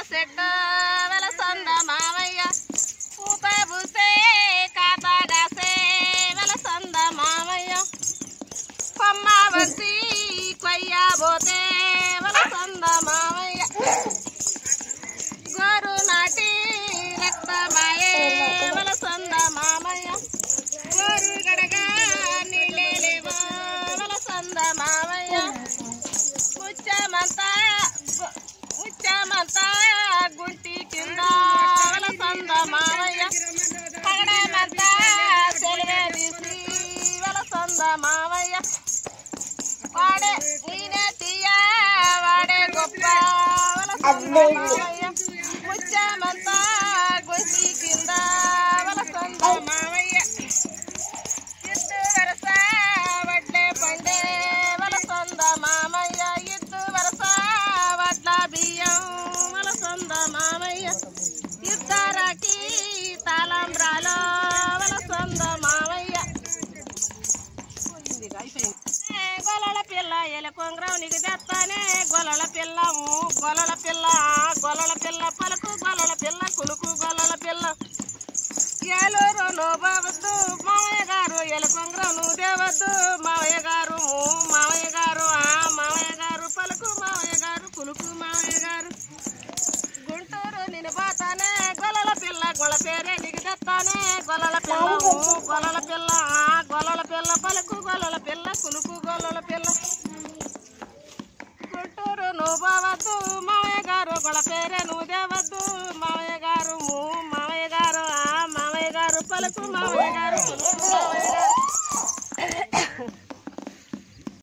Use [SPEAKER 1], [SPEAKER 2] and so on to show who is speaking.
[SPEAKER 1] చెట్టు వెలసంద మావయ్య పూత పూసే కాతగాసే వెలసంద మావయ్య కొమ్మ వచ్చి కొయ్యబోతే వెలసంద మావయ్య గోరు నాటి రక్తమాయే వెలసంద మామయ్య గోరు గడగా నీళ్ళేలేవో వెలసంద మామయ్య ముచ్చమంతా గుంటి కింద వెలసంద మామయ్య పగడమంతా చెలివే తీసి వెలసంద మామయ్య వాడే నేనే తీయ వాడే గొప్ప వెలసంద మామయ్య ముచ్చమంతా గుంటి కింద వెలసంద మామయ్య ఇద్దు వరస వడ్లే పండే వెలసంద మామయ్య ఇద్దు వరస వడ్ల బియ్యం వెలసంద మామయ్య ఇద్దరాకి తాళంబ్రాలో వెలసంద మామయ్య గొల్లల పిల్ల ఎలకొంగరం నీకు తెస్తానే గొల్లల పిల్ల పలుకు గొల్లల పిల్ల కులుకు గొల్లల పిల్ల ఏలూరు నువ్వవద్దు మావయ్య గారు ఎలకొంగరం నువ్వు దేవద్దు మావయ్య గారు పలుకు మావయ్య గారు కులుకు మావయ్య గారు గుంటూరు నేను పోతానే గొల్లల పిల్ల గొల్ల పేరే నీకు తెస్తానే గొల్లల పిల్ల పలుకు గొల్లల పిల్ల కులుకు గొల్లల పిల్ల గుంటూరు నువ్వు పోవద్దు మావయ్య గారు గొల్ల